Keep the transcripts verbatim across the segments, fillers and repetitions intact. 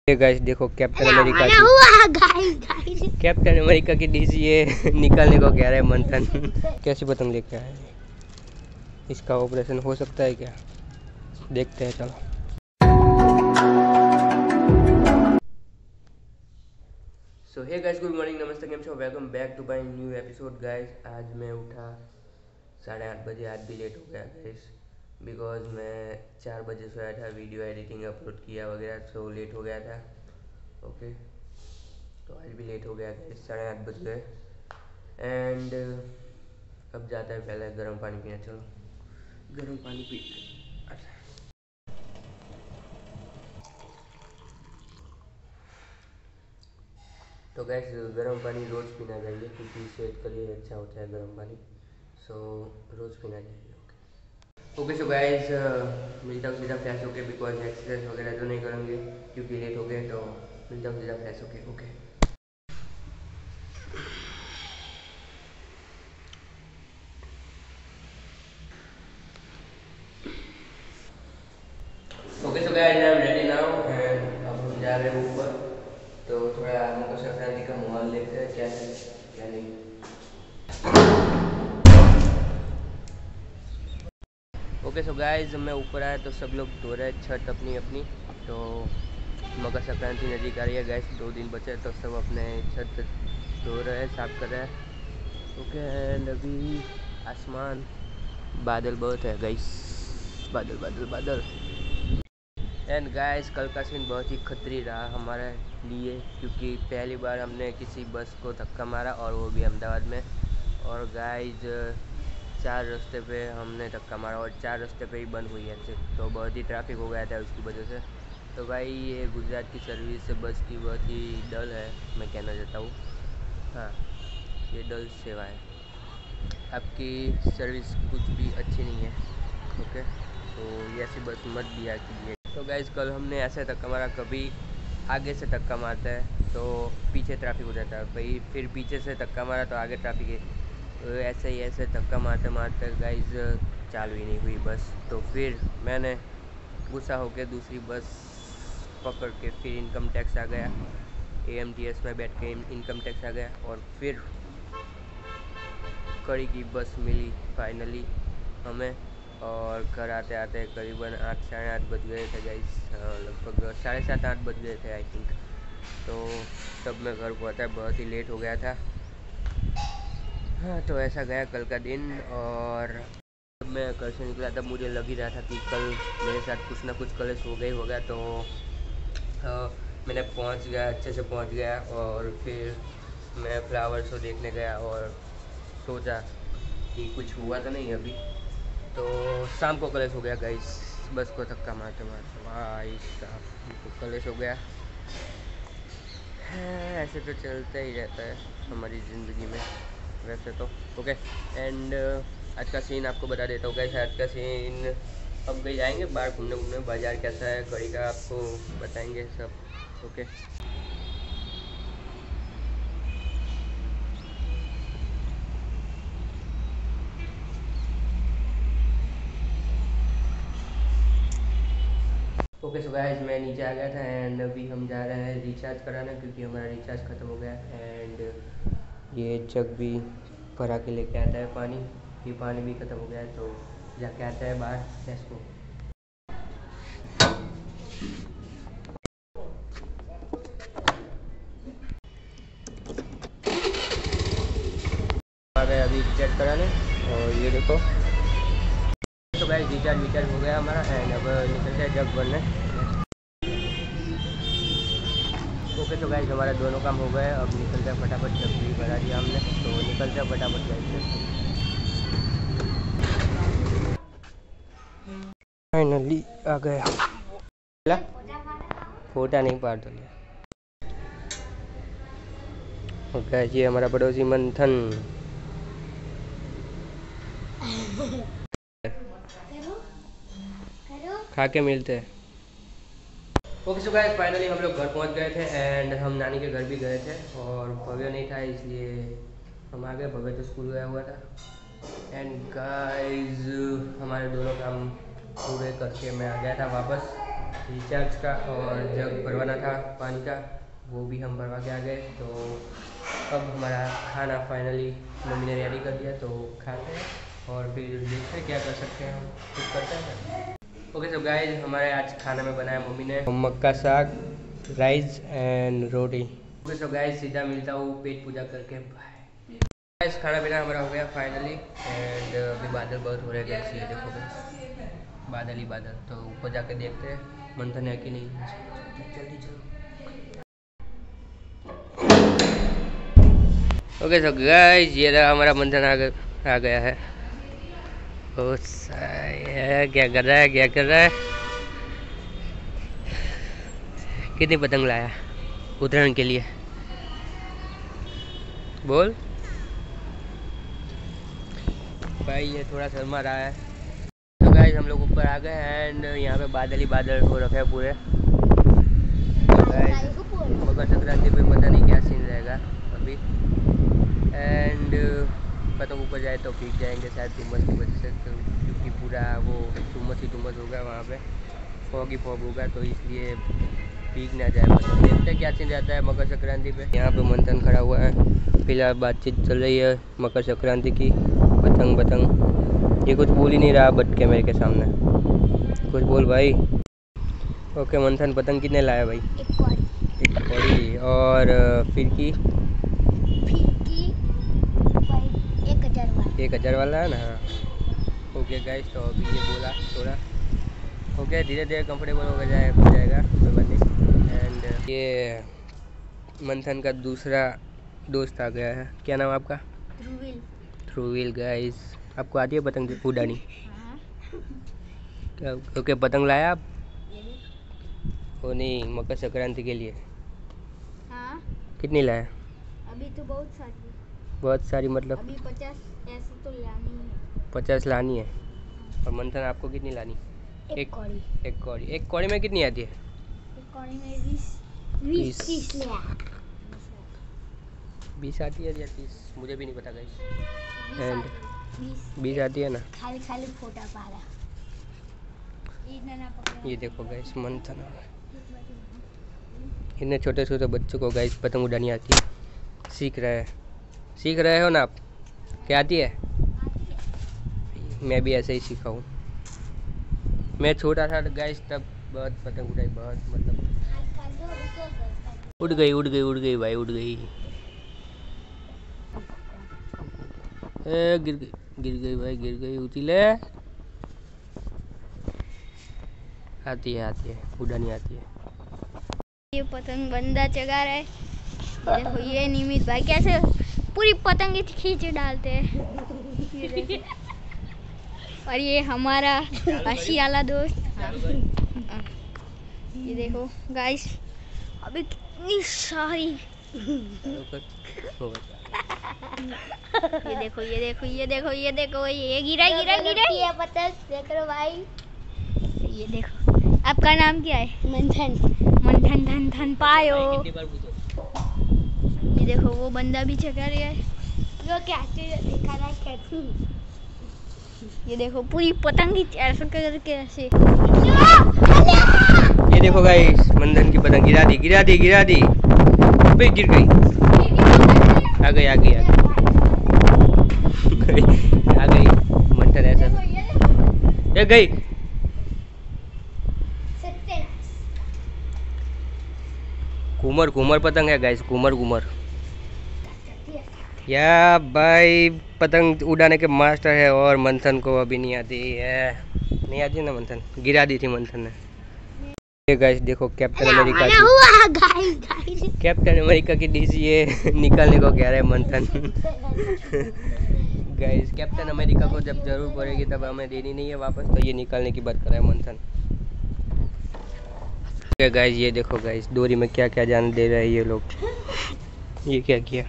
Guys देखो captain America की captain America की डिश ये निकालने को कह रहे हैं मंथन। कैसी पतंग लेके आए? इसका ऑपरेशन हो सकता है क्या? देखते हैं चलो। So hey guys, good morning, namaste, केम छो, welcome back to my new episode guys. आज मैं उठा साढ़े आठ बजे, आज भी लेट हो गया गाइस बिकॉज मैं चार बजे सोया था, वीडियो एडिटिंग अपलोड किया वगैरह, सो लेट हो गया था। ओके तो आज भी लेट हो गया गाइस, साढ़े आठ बज गए। एंड अब जाता है पहले गर्म पानी पीना। चलो गर्म पानी पी। तो गैस गर्म पानी रोज़ पीना चाहिए क्योंकि सेहत के लिए अच्छा होता है गर्म पानी, सो रोज़ पीना चाहिए। ओके ओके सो गैस मिलता हूँ सीधा फ्रेश होके बिकॉज एक्सरसाइज वगैरह तो नहीं करेंगे क्योंकि लेट हो गए, तो मिलता हूँ सीधा फ्रेश होके। Okay okay so guys I am ready now and अब हम जा रहे हैं ऊपर, तो थोड़ा मकर संक्रांति का माहौल देखते हैं क्या है क्या नहीं। ओके सो गाइस मैं ऊपर आया तो सब लोग धो रहे हैं छत अपनी अपनी, तो मकर संक्रांति नज़दीक आ रही है गाइस, दो दिन बचे तो सब अपने छत धो रहे हैं, साफ कर रहे हैं। ओके एंड अभी आसमान बादल बहुत है गाइस, बादल बादल बादल। एंड गाइस कल का सीन बहुत ही खतरी रहा हमारे लिए क्योंकि पहली बार हमने किसी बस को धक्का मारा और वो भी अहमदाबाद में। और गाइस चार रास्ते पे हमने धक्का मारा और चार रास्ते पे ही बंद हुई है, तो बहुत ही ट्रैफिक हो गया था उसकी वजह से। तो भाई ये गुजरात की सर्विस बस की बहुत ही डल है, मैं कहना चाहता हूँ। हाँ ये डल सेवा है, आपकी सर्विस कुछ भी अच्छी नहीं है। ओके तो ये ऐसी बस मत दिया कीजिए। तो गाइस कल हमने ऐसे धक्का मारा, कभी आगे से धक्का मारता है तो पीछे ट्रैफिक हो जाता है, भाई फिर पीछे से धक्का मारा तो आगे ट्रैफिक है, तो ऐसे ही ऐसे धक्का मारते मारते गाइस चालू ही नहीं हुई बस। तो फिर मैंने गुस्सा होकर दूसरी बस पकड़ के फिर इनकम टैक्स आ गया, ए एम टी एस में बैठ के इनकम टैक्स आ गया और फिर कड़ी की बस मिली फाइनली हमें। और घर आते आते करीबन आठ साढ़े आठ बज गए थे गाइस, लगभग साढ़े सात आठ बज गए थे आई थिंक। तो तब मैं घर पहुंचा, बहुत ही लेट हो गया था। हाँ तो ऐसा गया कल का दिन। और जब मैं घर से निकला तब मुझे लग ही रहा था कि कल मेरे साथ कुछ ना कुछ कलेश हो गई होगा, तो हाँ, मैंने पहुंच गया, अच्छे से पहुंच गया। और फिर मैं फ्लावर शो देखने गया और सोचा कि कुछ हुआ तो नहीं अभी, तो शाम को कलेश हो गया गाइस, बस को धक्का मारते मारते भाई साहब तो कलेश हो गया। ऐसे तो चलता ही रहता है हमारी ज़िंदगी में वैसे तो। ओके एंड आज का सीन आपको बता देता हूँ गाइस, आज का सीन अब कहीं जाएंगे बाहर घूमने घूमने, बाज़ार कैसा है कड़ी का आपको बताएंगे सब। ओके ओके सो गाइस मैं नीचे आ गया था एंड अभी हम जा रहे हैं रिचार्ज कराना क्योंकि हमारा रिचार्ज ख़त्म हो गया। एंड ये जग भी भरा के लेके आता है पानी, ये पानी भी ख़त्म हो गया है, तो जाके आता है बाहर गैस को। आ गए अभी रिचार्ज कराने और ये देखो तो गाइस रिचार्ज रिचार्ज हो गया हमारा एंड अब निकलते हैं जग भरने। ओके तो गाइस हमारा दोनों काम हो गए, अब निकलते हैं फटाफट, जब भी भरा दिया हमने तो निकलते हैं फटाफट गाइस। फाइनली आ गया, फोटा नहीं पार तो ओके ये हमारा पड़ोसी मंथन खा के मिलते हैं। ओके सो गाइस फाइनली हम लोग घर पहुंच गए थे एंड हम नानी के घर भी गए थे और भव्य नहीं था इसलिए हम आ गए, भव्य तो स्कूल गया हुआ था। एंड गाइस हमारे दोनों काम पूरे करके मैं आ गया था वापस रिचार्ज का और जग भरवाना था पानी का, वो भी हम भरवा के आ गए। तो अब हमारा खाना फाइनली मम्मी ने रेडी कर दिया, तो खाते हैं और फिर देखते हैं क्या कर सकते हैं, हम कुछ करते हैं। ओके सो गाइस, हमारे आज खाना में बनाया मम्मी ने मक्का साग, राइस एंड रोटी। ओके सो गाइस, सीधा मिलता हूँ पेट पूजा करके, बाय। गाइस खाना पीना हमारा हो गया फाइनली एंड अभी बादल बहुत हो रहे हैं गाइस, ये देखो गाइस बादल ही बादल। तो ऊपर जाके देखते हैं मंथन है कि नहीं, जल्दी चलो। ओके सो गाइस, ये रहा हमारा मंथन आ गया आ गया है। ओ क्या कर रहा है क्या कर रहा है कितनी पतंग लाया उतरायण के लिए, बोल भाई। ये थोड़ा शर्मा रहा है। तो गाइस हम लोग ऊपर आ गए एंड यहाँ पे बादल ही बादल हो रखे हैं पूरे। मकर संक्रांति पे पता नहीं क्या सीन रहेगा अभी, एंड पतंग ऊपर जाए तो भीग जाएंगे शायद धुम्मस की वजह से, तो क्योंकि पूरा वो धुम्मस ही धुम्मस होगा वहाँ पे, फॉग ही फॉग होगा, तो इसलिए भीग ना जाए। मतलब देखते क्या सीन रहता है मकर संक्रांति पे। यहाँ पे मंथन खड़ा हुआ है, फिलहाल बातचीत चल रही है मकर संक्रांति की। पतंग पतंग ये कुछ बोल ही नहीं रहा बट कैमरे के सामने, कुछ बोल भाई। ओके मंथन, पतंग कितने लाया भाई? एक कौड़ी। एक कौड़ी और फिरकी? फिरकी एक हजार वाला। एक हजार वाला है ना। ओके गाइस, तो अभी ये बोला थोड़ा ओके, धीरे धीरे कंफर्टेबल हो जाए हो जाएगा कोई बात नहीं। एंड ये मंथन का दूसरा दोस्त आ गया है, क्या नाम आपका? ध्रुवील। ध्रुवील। गाइस आपको आती है पतंग उड़ानी? ओके पतंग लाया आप? वो नहीं, मकर संक्रांति के लिए। हाँ। कितनी लाया? अभी तो बहुत सारी। बहुत सारी मतलब? अभी पचास ऐसे तो लानी है। पचास लानी है। और मंथन आपको कितनी लानी? एक कौड़ी। एक कौड़ी। एक कौड़ी में कितनी आती है? एक कौड़ी में बीस बीस तीस ले आ। बीस आती है या तीस, मुझे भी नहीं पता गाइस। एंड बीस बीस आती है ना। खाली खाली फोटा पारा। ये देखो गाइस मंथन, इतने छोटे छोटे बच्चों को गाइस पतंग उड़ानी आती है। सीख रहे हैं सीख रहे हो ना आप? क्या आती है? मैं भी ऐसे ही सीखा हूँ। मैं छोटा था गाइस तब बहुत पतंग उड़ाई, बहुत मतलब उड़ गई उड़ गई उड़ गई भाई, उड़ गई। ए गिर गई गिर गई भाई, गिर गई। उछले आती है आती है उड़ानी आती है। ये पतंग बंदा चगा रहा है, देखो ये निमित भाई कैसे पूरी पतंग खींच डालते हैं। और ये हमारा हंसी वाला दोस्त। हाँ। ये देखो गाइस अभी कितनी सारी। ये देखो ये देखो ये देखो ये देखो ये गिरा गिरा गिरा ये पतंग देख रहे हो भाई। ये देखो आपका नाम क्या है? मंथन। मंथन धन धन पायो। ये देखो वो बंदा भी चगा रहा है, वो क्या दिखा रहा है कैसे। ये देखो पूरी पतंग ही ऐसा करके ऐसे। ये देखो गाइस मंथन की पतंग गिरा दी गिरा दी गिरा दी अबे गिर गई। आ गई आ गई आ गई आ गई मंथन ऐसा ये गई। कुमर कुमर पतंग है गाइस, कुमर कुमर। या भाई पतंग उड़ाने के मास्टर है और मंथन को अभी नहीं आती है, नहीं आती ना मंथन, गिरा दी थी मंथन ने। ये गाइस देखो कैप्टन अमेरिका की कैप्टन अमेरिका की डिश ये निकालने को कह रहे हैं मंथन। गाइस कैप्टन अमेरिका को जब जरूर पड़ेगी तब हमें देनी नहीं है वापस, तो ये निकालने की बात कर रहा है मंथन। गाइस ये देखो गाइस डोरी में क्या क्या जाने दे रहा है ये लोग। ये क्या किया?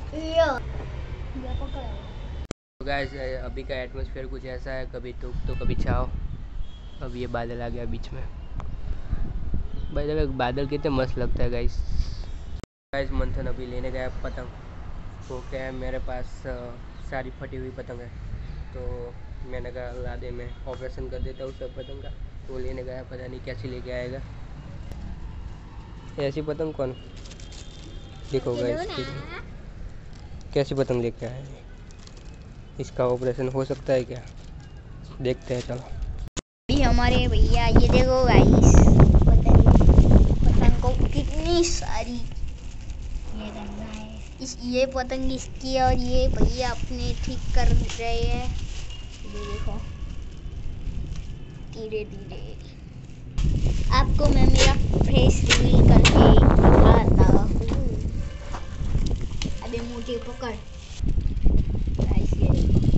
तो गाइस अभी का एटमॉस्फेयर कुछ ऐसा है, कभी धूप तो कभी छाव। अब ये बादल आ गया बीच में। भाई देखो बादल कितने मस्त लगता है गाइस। गाइस मंथन अभी लेने गया पतंग, तो क्या है मेरे पास सारी फटी हुई पतंग है, तो मैंने कहा ला दे मैं ऑपरेशन कर देता हूँ सब पतंग का। वो लेने गया, पता नहीं कैसी लेके आएगा। ऐसी पतंग कौन देखो गाइस, कैसी पतंग लेके आया है। इसका ऑपरेशन हो सकता है क्या, देखते हैं चलो। ये हमारे भैया, ये देखो गाइस पतंग, पतंग को कितनी सारी ये करना है। इस ये पतंग इसकी और ये भैया अपने ठीक कर रहे हैं। ये देखो धीरे धीरे आपको मैं मेरा फेस रिवील करके दिखाता हूँ। अभी मुझे पकड़ गाइस, ये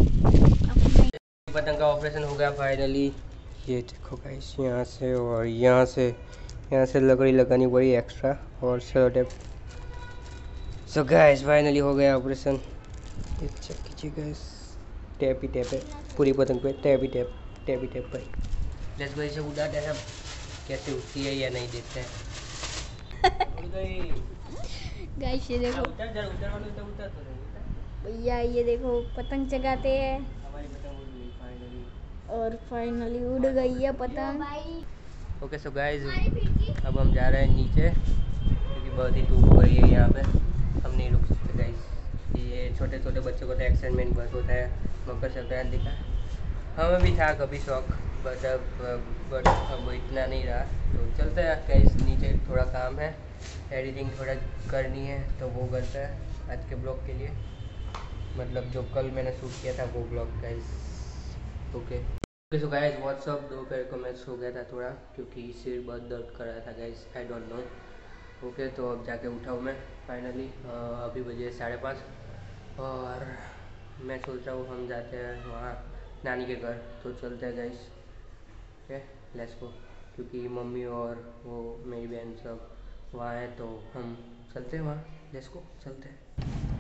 पतंग का ऑपरेशन हो गया फाइनली। ये देखो गाइस, यहाँ से और यहाँ से यहाँ से लकड़ी लगानी पड़ी एक्स्ट्रा और sellotape. So guys finally हो गया ऑपरेशन। ये चेक कीजिए गाइस, टैप ही टैप है पूरी पतंग पे, टैप ही टैप टैप ही टैप भाई। लेट्स गो, इसे उड़ाते हैं सब, कैसे उठती है या नहीं देखते हैं। उड़ गई गाइस, ये देखो उतर उतर उतर उतर उतर उतर भैया, ये देखो पतंग चगाते हैं हमारी पतंग उड़ गई फाइनली। और फाइनली उड़ गई है पतंग। ओके सो गाइस, अब हम जा रहे हैं नीचे क्योंकि बहुत ही धूप हो रही है यहाँ पे, हम नहीं रुक सकते गाइस। ये छोटे छोटे बच्चों को तो एक्साइटमेंट बहुत होता है मकर संक्रांति का। हमें भी था कभी शौक, बट अब बट अब इतना नहीं रहा। तो चलते हैं गाइस नीचे, थोड़ा काम है, एडिटिंग थोड़ा करनी है तो वो करता है आज के ब्लॉग के लिए, मतलब जो कल मैंने शूट किया था वो vlog guys. Okay so guys what's up, दोपहर को मैं सो गया था थोड़ा क्योंकि सिर बहुत दर्द कर रहा था guys, I don't know. Okay तो अब जाके उठा हूँ मैं फाइनली, अभी बजे साढ़े पाँच और मैं सोच रहा हूँ हम जाते हैं वहाँ नानी के घर, तो चलते हैं गाइस। ओके लेट्स गो, क्योंकि मम्मी और वो मेरी बहन सब वहाँ है तो हम चलते हैं वहाँ, लेट्स गो चलते हैं।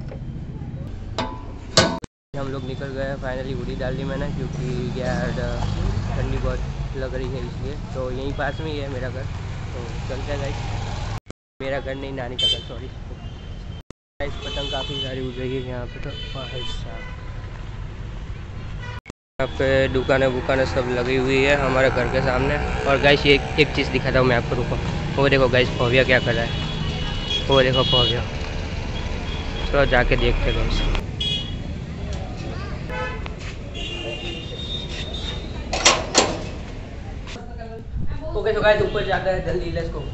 हम लोग निकल गए फाइनली, हुडी डाल दी मैंने क्योंकि यार ठंडी बहुत लग रही है इसलिए। तो यहीं पास में ही है मेरा घर, तो चलते हैं गाइस। मेरा घर नहीं, नानी का घर, सॉरी गाइस। पतंग काफ़ी सारी उड़ रही है यहाँ पे, तो भाई साहब यहाँ पे दुकानें वुकानें सब लगी हुई है हमारे घर के सामने। और गाइस ये एक चीज़ दिखाता हूँ मैं आपको, रुको। वो देखो गाइस भव्या क्या कर रहा है, वो देखो भव्या, तो जाके देखते गाइस। ओके तो गाइस ऊपर जाकर है जल्दी, लेट्स गो।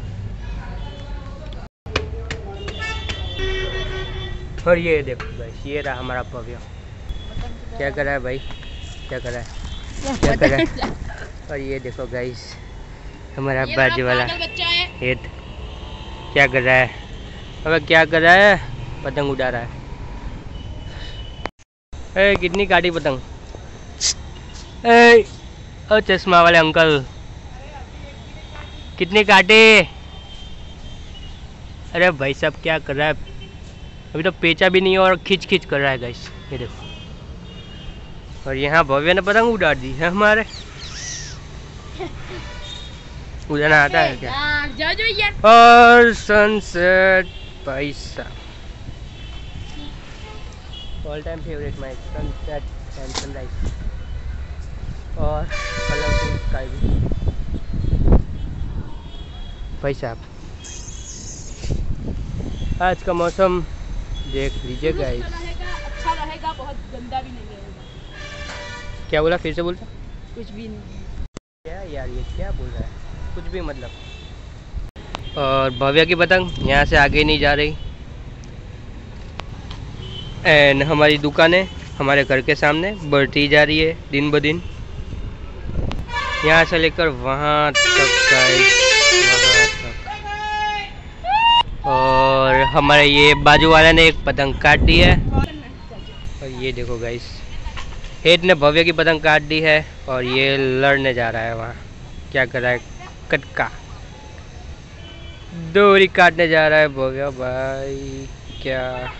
और ये देखो गाइस, ये रहा हमारा भव्या, क्या कर रहा है भाई, क्या कर रहा है क्या कर रहा है। और ये देखो गाइस हमारा बाजू वाला हेड क्या कर रहा है, अबे क्या कर रहा है, पतंग उड़ा रहा है। ए कितनी काटी पतंग, ए ओ चश्मा वाले अंकल कितनी काटे। अरे भाई साहब क्या कर रहा है, अभी तो पेचा भी नहीं है और खींच खींच कर रहा है गाइस, ये देखो। और यहाँ भव्य ने पतंग उड़ा दी है हमारे, उड़ाना आता है क्या। और सनसेट भाई साहब, all time favourite my sunset and sunrise और कलरफुल स्काई भी भाई साहब। आज का मौसम देख लीजिए गाइस, अच्छा रहेगा, बहुत गंदा भी नहीं रहेगा। क्या बोला, फिर से बोलता। कुछ भी नहीं, क्या यार ये क्या बोल रहा है, कुछ भी मतलब। और भव्या की पतंग यहाँ से आगे नहीं जा रही, एंड हमारी दुकानें हमारे घर के सामने बढ़ती जा रही है दिन ब दिन, यहाँ से लेकर वहाँ तक गाइस, वहाँ तक। और हमारे ये बाजू वाले ने एक पतंग काट दी है, और ये देखो गाइस हेड ने भव्य की पतंग काट दी है और ये लड़ने जा रहा है वहाँ, क्या कर रहा है, कटका डोरी काटने जा रहा है भव्य भाई क्या।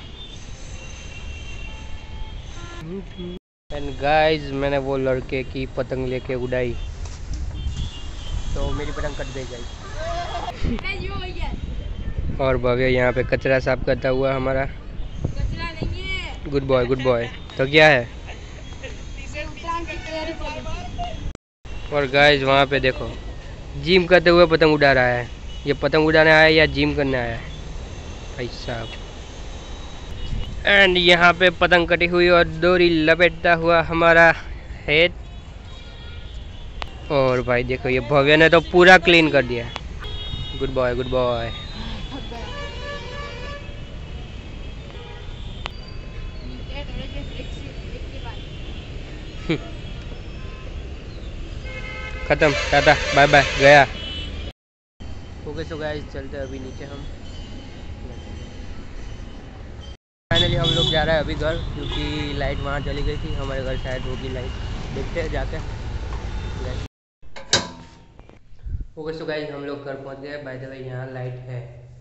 एंड गाइस मैंने वो लड़के की पतंग लेके उड़ाई तो मेरी पतंग कट गई गाइस। और भव्य यहाँ पे कचरा साफ करता हुआ हमारा, कचरा नहीं है, गुड बॉय गुड बॉय। तो क्या है, और गाइस वहाँ पे देखो जिम करते हुए पतंग उड़ा रहा है। ये पतंग उड़ाने आया है या जिम करने आया है भाई साहब। एंड यहाँ पे पतंग कटी हुई और डोरी लपेटता हुआ हमारा हेड। और भाई देखो ये भव्य ने तो पूरा क्लीन कर दिया। Good boy good boy. थक गया। ठीक है, थोड़े से ब्रेक से ब्रेक के बाद खत्म, टाटा बाय बाय, गया। ओके सो गाइस चलते हैं अभी नीचे हम। फाइनली हम लोग जा रहे हैं अभी घर, क्योंकि लाइट वहाँ चली गई थी। हमारे घर शायद होगी लाइट, देखते हैं जाके। ओके सो गाइस हम लोग घर पहुँच गए। बाय द वे यहाँ लाइट है।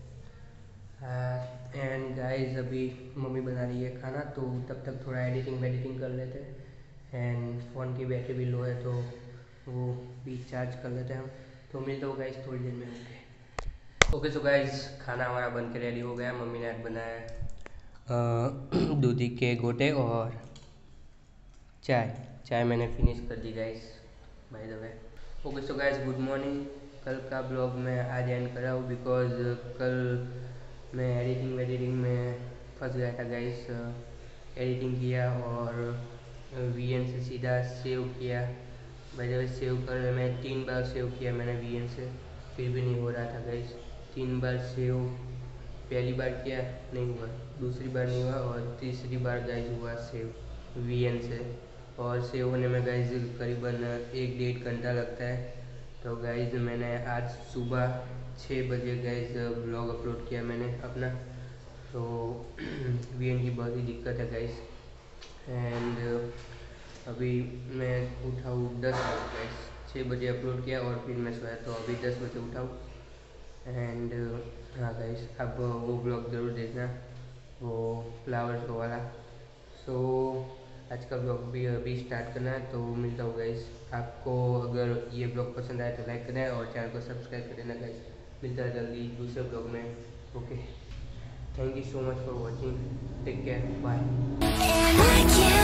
एंड गाइस अभी मम्मी बना रही है खाना, तो तब तक थोड़ा एडिटिंग वेडिटिंग कर लेते हैं। एंड फ़ोन की बैटरी भी लो है तो वो भी चार्ज कर लेते हैं हम। तो मिलते हो गाइस थोड़ी देर में। ओके ओके सो गाइस खाना हमारा बन के रेडी हो गया। मम्मी ने आज बनाया दूधी के गोटे और चाय। चाय मैंने फिनिश कर दी guys by the way. Okay so guys good morning. कल का ब्लॉग मैं आज एंड कर रहा हूँ बिकॉज कल मैं एडिटिंग वेडिटिंग में फंस गया था गाइस। एडिटिंग किया और वी एन से सीधा सेव किया। बाय द वे सेव करने में तीन बार सेव किया मैंने वी एन से, फिर भी नहीं हो रहा था गाइस। तीन बार सेव पहली बार किया नहीं हुआ, दूसरी बार नहीं हुआ और तीसरी बार गाइस हुआ सेव वी एन से। और सेव होने में गाइस करीबन एक डेढ़ घंटा लगता है। तो गाइस मैंने आज सुबह छः बजे गाइस ब्लॉग अपलोड किया मैंने अपना। तो वी एन की बहुत ही दिक्कत है गाइस। एंड अभी मैं उठा हूँ दस बजे गाइस। छः बजे अपलोड किया और फिर मैं सोया, तो अभी दस बजे उठा हूँ। एंड हाँ गाइस अब वो ब्लॉग ज़रूर देखना, वो फ्लावर्स वाला। सो आज का ब्लॉग भी अभी स्टार्ट करना है, तो मिलता हूँ गाइस। आपको अगर ये ब्लॉग पसंद आए तो लाइक करें और चैनल को सब्सक्राइब कर देना गाइस। मिलता है जल्दी दूसरे ब्लॉग में। Okay, thank you so much for watching, take care, bye.